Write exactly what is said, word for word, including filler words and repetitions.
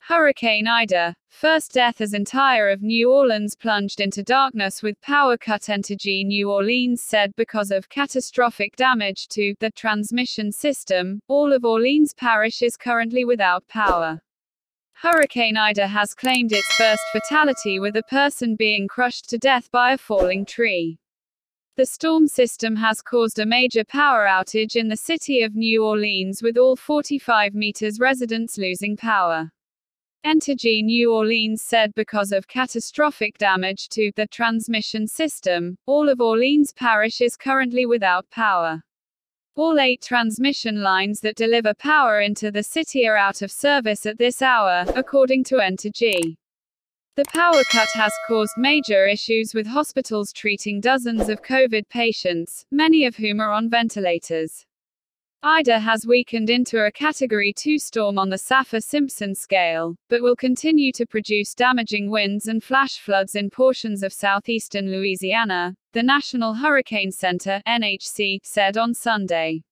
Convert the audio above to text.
Hurricane Ida. First death as entire of New Orleans plunged into darkness with power cut. Entergy New Orleans said because of catastrophic damage to the transmission system, all of Orleans Parish is currently without power. Hurricane Ida has claimed its first fatality, with a person being crushed to death by a falling tree. The storm system has caused a major power outage in the city of New Orleans, with all forty-five meters residents losing power. Entergy New Orleans said because of catastrophic damage to the transmission system, all of Orleans Parish is currently without power. All eight transmission lines that deliver power into the city are out of service at this hour, according to Entergy. The power cut has caused major issues, with hospitals treating dozens of COVID patients, many of whom are on ventilators. Ida has weakened into a Category two storm on the Saffir-Simpson scale, but will continue to produce damaging winds and flash floods in portions of southeastern Louisiana, the National Hurricane Center (N H C) said on Sunday.